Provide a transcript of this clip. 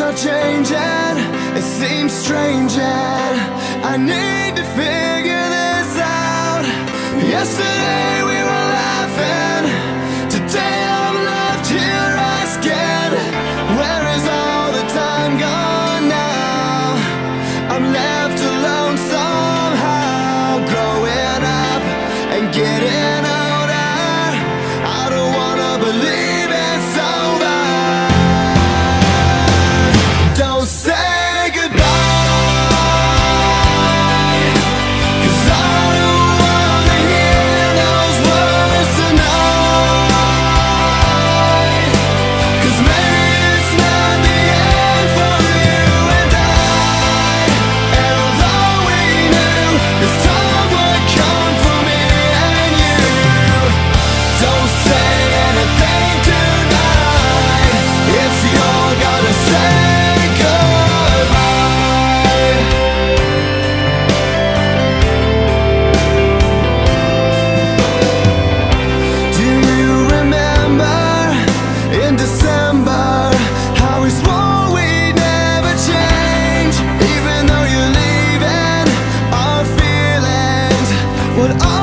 are changing, it seems strange, and I need to figure this out. Yesterday we were laughing, today I'm left here asking, where is all the time gone now? I'm left alone somehow, growing up and getting older. I don't wanna believe it's over. Don't say goodbye, 'cause I don't wanna hear those words tonight. 'Cause maybe it's not the end for you and I. And although we knew this time would come for me and you, don't say anything tonight if you're gonna say goodbye. Do you remember in December how we swore we'd never change? Even though you're leaving, our feelings would